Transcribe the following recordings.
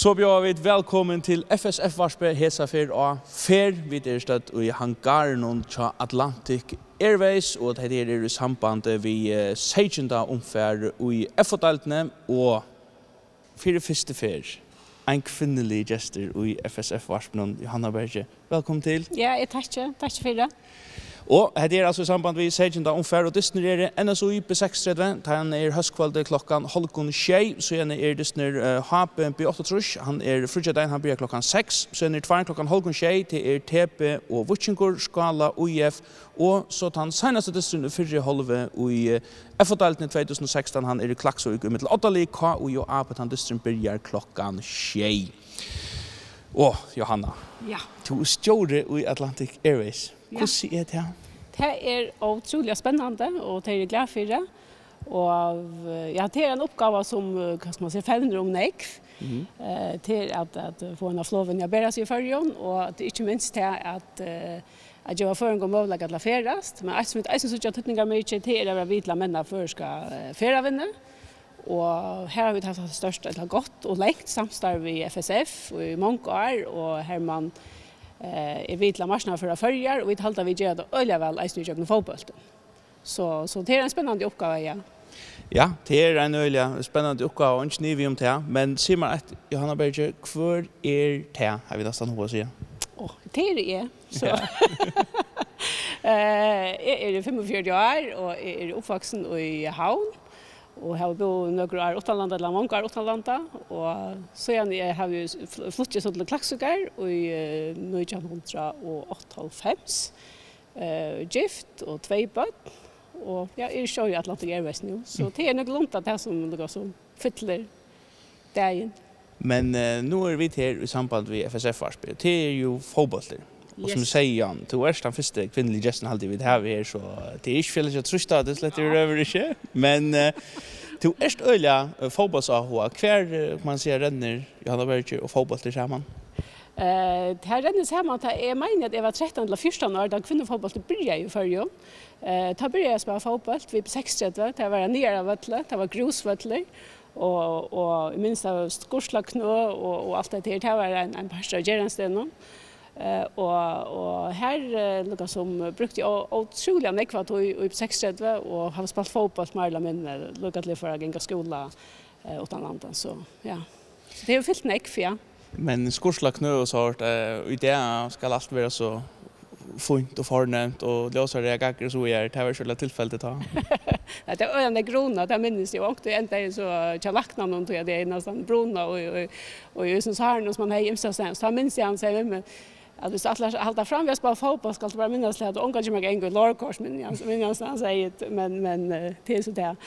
Så blir vi velkommen til FSF-varspe Hesafer og Fer. Vi støtt i hangaren til Atlantic Airways, og det er i samband vi 16. omfær i F-daltene, og for første fer. En kvinnelig gjester i FSF-varspen, Johanna Berge. Velkommen til. Ja, takk for det. Og det er altså i samband med 16. omfær, og Disney NSOI B630, han høstkvalde klokkan 5:30, så er Disney HP B8, han frutjadein, han blir klokkan 6, så er tvaren klokkan 5:30, til TP og Vuchingur, Skala, UIF, og så den seneste Disney fyrre holve i F-dalten 2016, han i Klaksvik i mittel 8 K, og jo AP, han Disney blir klokkan 6. Og Johanna, ja. Du stjåre i Atlantic Airways. Hvordan er det? Det utrolig spennende, og det er glad for det. Og ja, det en oppgave som, hva skal man si, fevner om nekv. Til at få en av floven jeg bærer seg i førjen, og ikke minst til at jeg var før en gang mål at la ferast. Men jeg synes ikke at tøtninger mye til å vite at mennene før skal feravinne. Og her har vi hatt det største, eller godt og lengt samstarv i FSF og i mange år, og her man vi til marsjene for å følge, og vi talte vi gjør det øyelig vel eisen i kjøkken fotbollen. Så det en spennende oppgave, ja. Ja, det en øyelig spennende oppgave, og ikke nye vi om det, men sier meg at Johanna Berge, hvor det, har vi nesten noe å si? Det jeg. Så. Jeg 45 år, og jeg oppvoksen i Havn. Og har bodd noen år utenlandet, eller mange år utenlandet. Og så har vi flyttet til Klaksvik i 1998. Gift og 2 barn. Og jeg kjører i Atlantic Airways nå. Så det nok lunt at det som fyller dagen. Men nå vi her i samband med FSF-varspe. Det jo fotboller. Og som sier Jan, du den første kvinnelige gesten alltid vi har her, så det ikke fjellet ikke trustet, det slett røver ikke. Men du øyelig fotbollsahua, hver man sier renner Johanna Berge og fotboll til sammen? Det her renner sammen, jeg mener at jeg var 13 eller 14 år da kvinnefotboll begynte i førjen. Da begynte jeg å spille fotboll, vi på 60, det var nyere vøtler, det var grusvøtler. Og jeg minns det var skorslaknå og alt det her, det var en par av Gjerenstenen. Og her noe som brukte jeg utrolig nekvat i 36 og har spilt fotball med alle mine lukket til for å gjenge skole utenlandet. Så ja, så det er jo fyllt nekv, ja. Men skorslaknø og sånt, i det skal alt være så funkt og fornemt og løser det ganger så det var ikke tilfellet ta. Det er øyne grona, det minnes jeg også. Det er så tjalakna noen til det er nesten bruna og i Østensaren som man har hjemstått. Så minnes jeg han sier med att hvis du halter fram ved å spille fotball, skal du bare minnes at du omgår ikke meg en gang lårkors, minnes han sier, men det så det.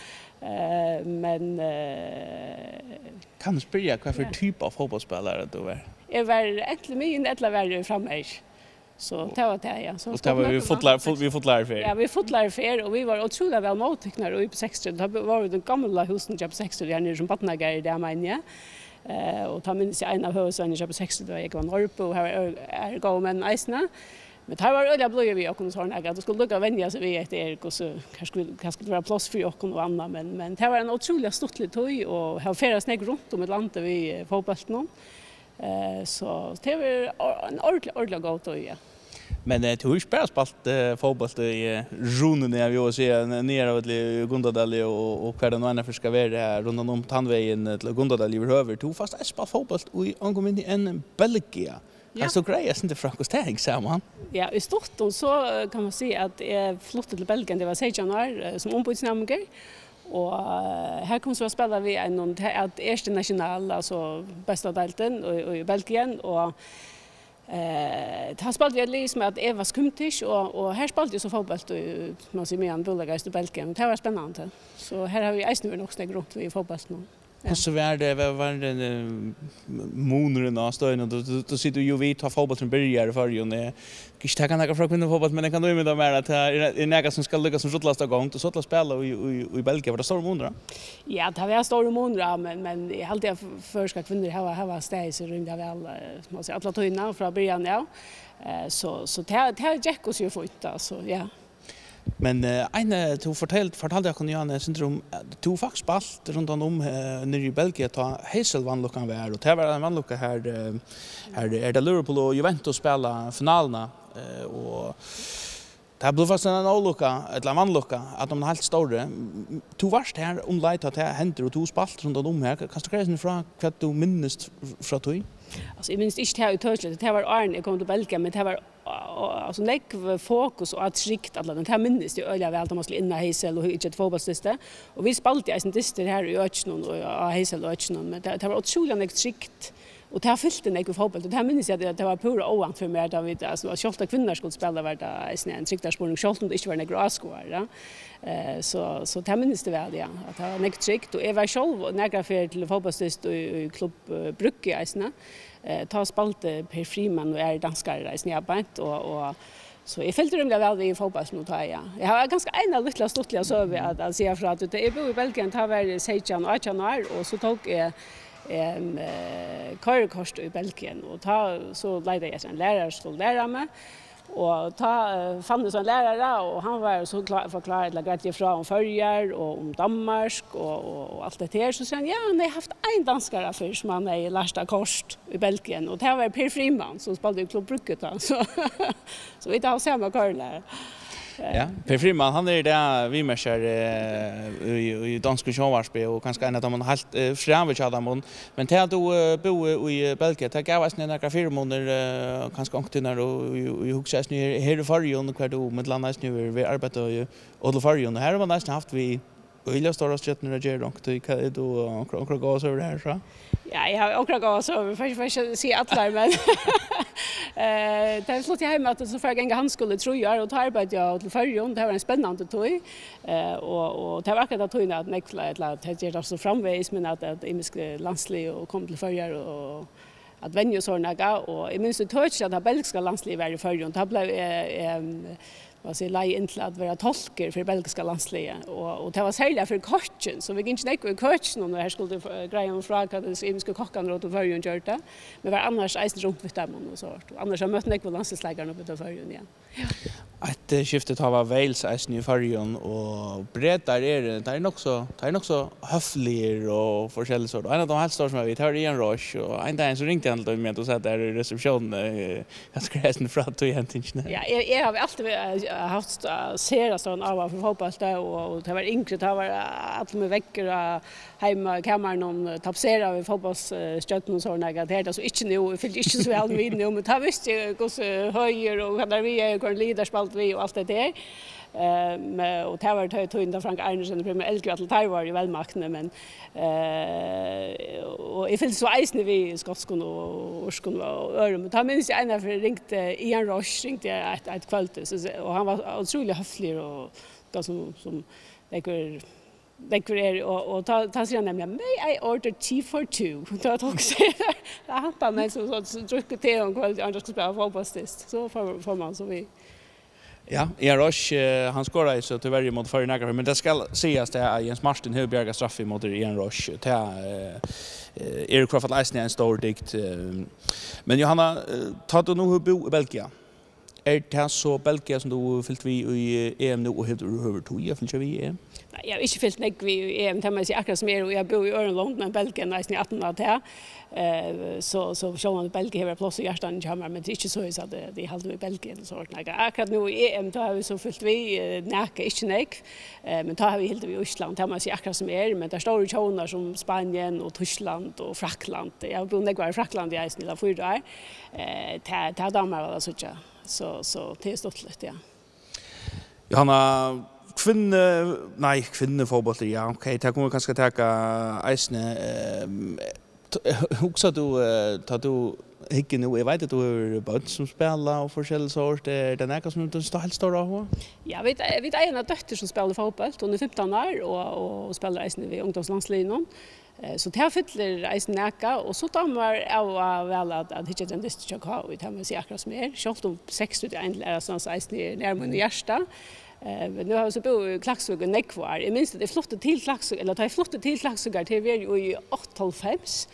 Kan du spørre hva for type av fotballspillere du var? Jeg var egentlig mye eller var framme. Så det var det, ja. Og det var vi fotlærer fer? Ja, vi fotlærer fer, og vi var utrolig vel måltekner i på 60. Det var jo den gamle husen på 60, her nere som Batnager i det, mener jeg. Og da minnes jeg en av høysvenner på 60, da jeg var Norrbo, og her gav menn eisene. Men det var øyelig blod vi åkken sånn, at det skulle lukke å vende seg ved etter hva skulle være plass for åkken og annet. Men det var en utrolig stortlig tøy, og jeg har flere snegg rundt om et landet vi fotballet nå. Så det var en ordentlig god tøy, ja. Men du har ikke bare spalt fotball i runene, jeg vil si, nere av Gundadali og hver den andre skal være rundt om Tandveien til Gundadali i høver. Du har fast spalt fotball i ankommet i en Belgia. Ja. Så greier jeg ikke fra hvordan det henger sammen. Ja, i Storten så kan man si at jeg flyttet til Belgien, det var 16 år som ombudsnamninger. Og her kom så å spille vi en erste nasjonal, altså bestadelten i Belgien, og här spelade jag liksom att Eva Skumtisch och här spelade jag så fotboll man ser med en bullagast i Belgien. Det var spännande. Så här har vi ägstnu nog snägg runt i fotboll nu. Och så var det månaden av stöden då sitter ju vi tar fotboll som börjar för ju när inte kan jag fråga fotboll men det kan du med mer att är några som ska lyckas som shotlasta gång och shotla spela i Belgien var det stora månader. Ja, det var stora månader men jag hade för ska kvinnor ha steg så runt av alla man säger alla tojna från början ja. Så det gick oss ju fort alltså ja. Men du fortalte jag kunde Janne syndrom du faktiskt spalt runt om nere i Belgien ta Hazel vannluckan var och det var en vannlucka här det Liverpool och Juventus spela finalerna och det blev fast en olycka, eller en vannlucka, att de är helt stora. Du varst här lejt att det händer och du spalt runt om här. Kan du kräva från vad du minns från tog? Alltså jag minns inte här utörsligt. Det var Arne jag kom till Belgien, men det var alltså nekv fokus och att rikt alla den här minns det öliga väl att man skulle inna Hazel och inte ett fotbollsdiste. Och vi spalte i sin dister här i Öchnon och Hazel och Öchnon, men det var otroligt rikt. Och det har fyllt en ekve fotboll. Och det här minns jag att det var pura oant för mig da vi alltså skjolta kvinnor skulle spela var det en triktarspårning skjolt om det inte var några askor. Så det här minns det väl, ja. Att det var nekt trikt. Och jag var själv några för till fotbollsdist i klubb Brugge i Eisne. Ta spalte Per Friman och danskare i Snabant och så jag följde rymliga väl vid fotbollen tar jag. Jag har ganska ena lilla stortliga så att säga för att jag bor i Belgien tar väl 16 och 18 år och så tog jag en körkort i Belgien och så ledde jag en lärare skulle lära mig och fann det en lärare och han var så förklarade la grätt ifrån om förjar och om Danmark och allt det där så sen ja han har haft en danskare för som han är lärsta kost i Belgien och det var Per Friman som spelade i klubb Brugge så vi tar samma körlärare. Ja, Per Friman han är där vi mäskar i danska sjövarspe och kanske en av de helt framvis av dem men till att du bo i Belgien det gav oss några 4 månader kanske ångtinar och i huxas nu här i Färjön kvar då med landas nu vi arbetar och Färjön här var nästan haft vi Vilja stora stjärnor och Jerry och du då och gå så över här så. Ja, jag har också gått så för se alla men det är flott jag hem att så för gänga handskole tror jag och tar arbete jag till Färjön det var en spännande tog och det var akkurat att tog att nekla att det ger så framvägs men att imiske landslig och kom till Färjön och att vänja såna och i minst touch att det belgiska landslivet var i Färjön det blev vad säger lei in till att vara tolker för belgiska landslaget och det var särskilt för coachen så vi gick inte i coachen och här skulle greja om fråga det svenska kocken åt Färjön gjort det men var annars isen runt vid dem och så annars har mött nek på landslagslägaren uppe på Färjön igen. Att skiftet har Wales isen i Färjön och bredare det är nog så höfligare och forskjelligt så. En av de helt stora som vi tar i en rush och en dag så ringde han till mig och sa där i reception jag ska resa från att egentligen. Ja, jag har alltid haft seriöst en av för fotboll och det var yngre det var att med veckor hemma kameran och tapsera vi fotbollsstötten och såna det så inte nu för inte så väl vid nu men ta visst hur så höjer och där vi är går leaderspalt vi och allt det där och det var tog in Frank Arnesen på med Elke att var i välmakne men och jag så isen vi skotskon och orskon och öron men ta minns jag en för ringte Ian Roche ringte ett kväll och han var otroligt höflig och som det och ta sig nämligen may I order tea for two då tog sig han men så druckte te och kväll andra skulle spela fotbollstest så får man så vi. Ja, Ian Roche han skorade så tyvärr mot Färjön men det ska sägas det är Jens Martin Höbjerga straff mot Ian Roche det är Crawford Eisner en stor dikt men Johanna tar du nog bo i Belgien är det så Belgien som du fyllt vi i EM nu och helt över tog jag fyllt vi i EM Nej, jag har inte fyllt mig i EM det man säger akkurat som och jag bor i Örenlund men Belgien är i 18 år till så själva Belgien har plats i hjärtan i kammaren men det är inte så att det håller i Belgien så akkurat nu i EM då har vi så fyllt vi näka inte nek men då har vi helt i Ryssland det man säger akkurat som men det står tjoner som Spanien och Tyskland och Frankland jag bor nekvar i Frankland i snilla 4 år det damer var så det är stort lite ja Johanna kvinnefotboll ja okej det kommer kanske ta eisne huxar du hickar nu jag vet att du har barn som spelar och forskjellig sort det näka som du står helt stora av Ja vet en dotter som spelar fotboll hon är 15 år och spelar eisne vid ungdomslandslaget så det har fyller eisen näka och så damer av väl att hitta den distrikt jag har vi tar med sig akkurat mer självt om 6 ut en läsans eisen närmare hjärta nu har vi så bo i Klaksvik och Nekvar. Jag minns att det flotte till Klaksvik eller det flotte till Klaksvik till vi i 8,5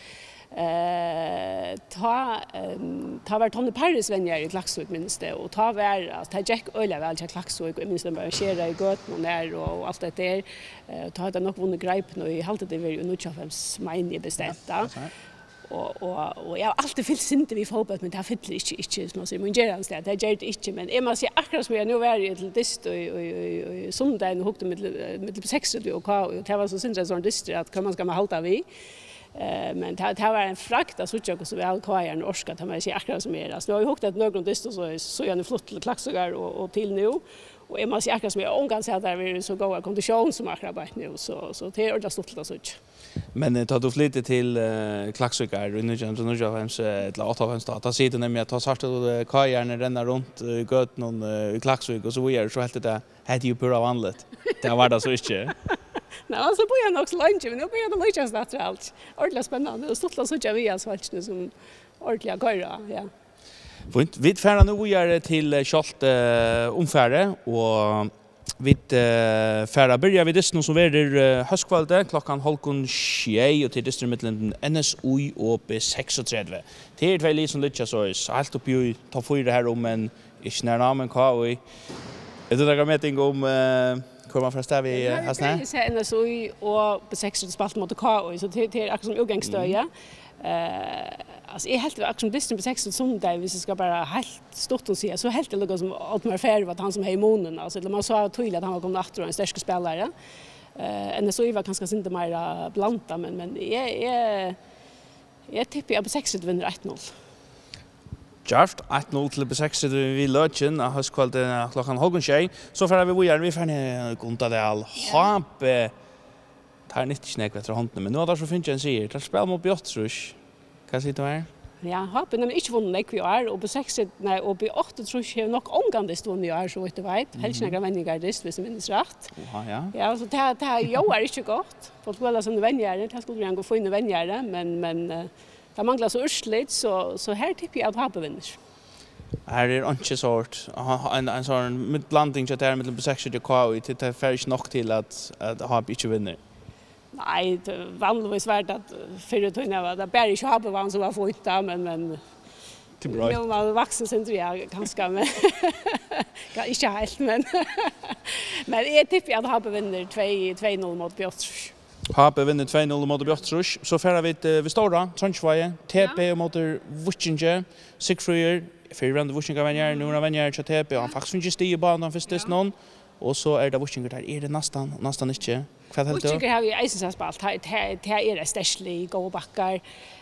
Ta var Tony Paris vänner i Klaksvik minst det och ta var att ta Jack Öla väl till Klaksvik och minst det bara köra i gatan och där och allt det där. Ta det nog vunnit grepp nu i halta det var ju nu 25 mine bestämda. Och jag har alltid fyllt inte vi fotboll men det har fyllt inte som man säger men gerans det gör det inte men jag måste säga akkurat som jag nu var i till dist och söndagen och hukte med 6 och det var så synd det sån dist att kan man ska man hålla vi men det var en frakt av suttjök så väl kvar orska att man säger akkurat som är så jag har hukt ett någon dist så är det flott till Klaksvik och till nu och jag måste säga akkurat som jag omgång så där vi så goda kondition som akkurat nu så det är ordentligt stort att suttjök. Men tar du flytte till Klaksvik i 1995 till 88 då sitter nämligen att ta sart och kajarna renna runt i gatan i Klaksvik och så vidare så helt det hade ju pura vanligt. Det var det så inte. Nej, så bor jag också lunch men nu börjar det lunch snart allt. Ordentligt spännande och stort så jag via svartne som ordentligt köra, ja. Fint. Vi färra nu gör till Kjolt omfärre och vi färra börjar vi dessno som är höstkvälde klockan 6:30 och till distriktmittlen NSU och B36. Det är två lig som lyckas så allt upp i topp 4 här om en inte när namn KI. Är det några meeting om hur man förstår vi hasna? Det är NSU och B36 spalt mot KI så det är också som utgångsstöja. Alltså är helt aktion distrikt 6 som där vi ska bara helt stort och se så helt det lukar som att man färd var han som är i månen alltså man sa tydligt att han var kommit åter och en stark spelare. NSU var kanske inte mer blanta men jag tippar på 6 vinner 1-0. Just 1-0 till B6 vi löchen av höstkvällen klockan 6:30 så får vi färna konta det all hap tar inte snäck efter handen men nu har det så finns en serie det spelar mot Björtrus. Kan sitta här? Ja, hoppen men inte vunnit nekvi år och på 6 nej och på 8 tror jag nog omgående vunnit år så vet du vet. Helst några vänner det visst minns rätt. Ja. Ja, så det jag är inte gott. Fotboll som vänner det skulle vi gå få in vänner men det manglar så ursligt så här tycker jag att ha vinner. Här är inte sort en sån med blandning så där med på 6 och KI till det färdig nog till att ha inte vinner. Nej, det vanligtvis värt att förutuna var det bara inte ha vann som var fota men det bra. Nu var vuxen sen tror jag ganska men inte helt men jag tippar att Hape vinner 2-0 mot Björtrus. Hape vinner 2-0 mot Björtrus. Så färrar vi stora Tronsveje, TP mot Vuccinge, Sigfrider, förrande Vuccinge vänner, nu vänner till TP och han faktiskt finns i banan först någon. Och så är det Vuccinge där är det nästan inte. Vad helt då? Vuccinge har vi Eisenspalt. Det är det stärslig gå backar.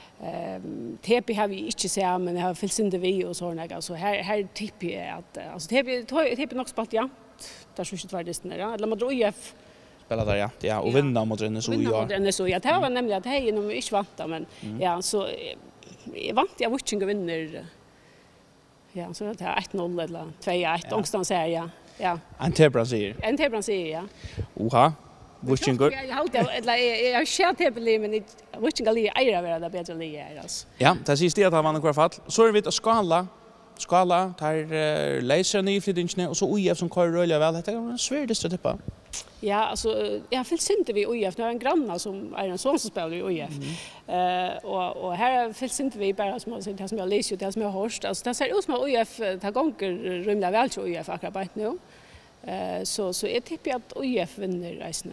TP har vi inte sett men har fullständigt vi och såna så här tippar jag att alltså TP nog spalt ja. Där så inte var det snära. Eller man tror IF spela där ja och vinna mot NSU ja. NSU ja, det var nämligen att hej nu inte vanta men ja så jag vant jag Vuccinge vinner. Ja, så det är 1-0 eller 2-1 någonstans här ja. Ja. En till Brasil ja. Oha. Vuccinge. Jag har skjut det men Vuccinge är vara det bättre lige alltså. Ja, det sista det har man i alla fall. Så är vi att skala tar läser ny flyttningen och så OIF som kör rullar väl. Det är svårt att tippa. Ja, alltså jag fylls inte vi OIF. Nu är en granne som är en son som spelar i OIF. Och här fylls inte vi bara som det som jag läser det som jag har hört. Alltså det ser ut som att OIF tar gånger rymla väl till OIF akkurat nu. Så jag tippar att OIF vinner resten.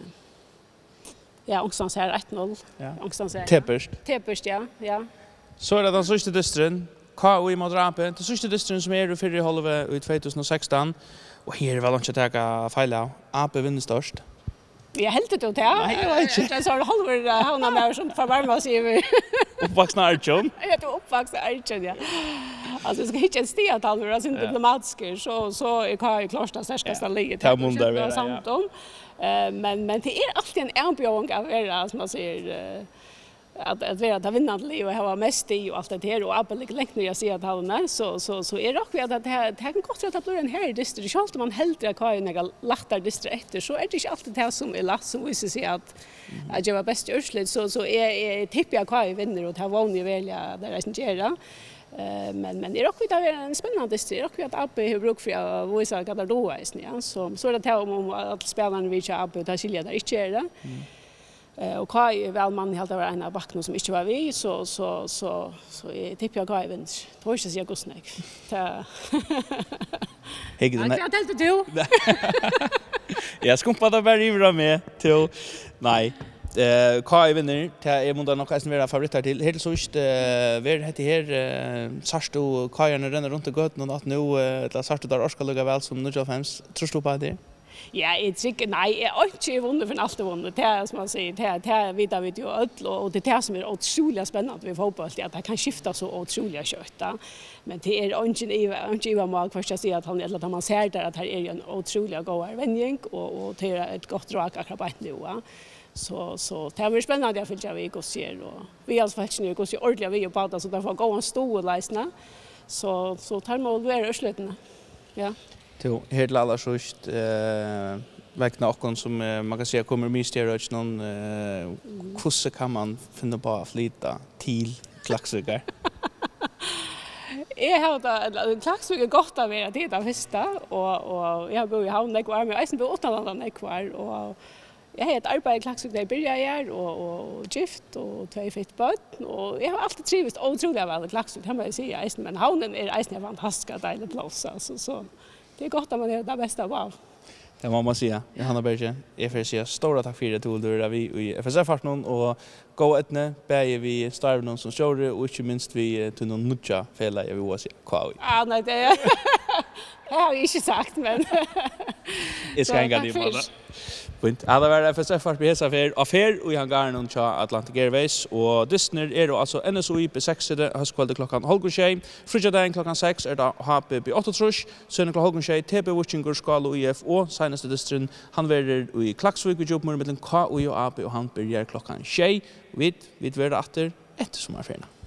Ja, någonstans här 1-0. Ja. Någonstans här. Tepperst, ja. Så är det den sista distren. KI mot Rape. Den sista distren som är i förra halva i 2016. Och här är väl inte att ta fel av. Ape vinner störst. Jag helt det där. Nej, jag vet inte. Det så halva havna mer som förvarma sig över. Uppvuxna Archon. Ja, det uppvuxna Archon, ja. Alltså ska inte stia att halva är diplomatiska så är KI klart det starkaste liget. Det mundar vi. Men det är alltid en ambjörning av era som man säger att vara att vinnande liv och ha mest i och allt det här och Apple längt när jag ser att han är så är det också att det kan gott att det blir en här distrikt så man hellre kan några lättare distrikt så är det inte alltid det som är lätt som vi ser att jag var bäst urslut så är tippar jag kan vinner och ta vanliga välja där jag inte göra. Men det är också det är en spännande distrikt och att Apple har bruk för att visa garderoben ja så är det om att spelarna vill köra Apple och ta skilja där inte är det. Och Kai är väl man helt av en av backen som inte var vi så jag tippar Kai vinner. Tror inte jag går snäck. Hej det. Jag tänkte du. Jag skumpade bara ivra med till nej. Kai vinner till är måndag nog kanske vara favoriter till helt så just ver heter här Sarsto Kai renner runt och gott något nu eller Sarsto där ska lugga väl som 05 tror du på det? Ja, jag tycker nej, jag har inte vunnit för allt vunnit. Det är som man säger, det vet vi ju öll och det är det som är otroligt spännande vi fotboll att det kan skifta så otroligt kött. Men det är inte Iva Mag först att säga att han eller att man ser där att här är en otroligt god vändning och det är ett gott drag akkurat nu. Så det är spännande jag följer vi går ser och vi alltså faktiskt nu går se ordentligt vi på att så där får gå en stor läsna. Så tar man väl ösluten. Ja. Till helt alla just väckna och som man kan säga kommer mysterie någon hur kan man finna på att flytta till Klaksvíkar? Jag har det Klaksvík gott av det det första och jag bor i Havn och är med på Åttalanda kvar och jag har ett arbete i Klaksvík där jag börjar och gift och 2 fitt barn och jag har alltid trivts otroligt väl i Klaksvík kan man säga men Havnen är en fantastisk deilig plats så det är gott att man är det bästa av. Det må man säga. Johanna Berge, jag får säga stora tack för det till du vi i FSF någon och gå etne bäge vi starv någon som kör och inte minst vi till någon nutcha fälla jag vill säga kvar. Ah nej det har jag inte sagt men jag ska inga det bara. Punkt. Alla var FSF på hesa affär och i hangaren och cha Atlantic Airways och Disney är då alltså NSOI på 6 höstkvällen klockan 5:30. Fridagen klockan 6 är det HP på 8:30. Sen klockan 5:30 TP Watchinger skal och IF och senaste Disney han verer i Klaksvík och jobb med K och AP och han börjar klockan 6. Vi verer efter sommarferien.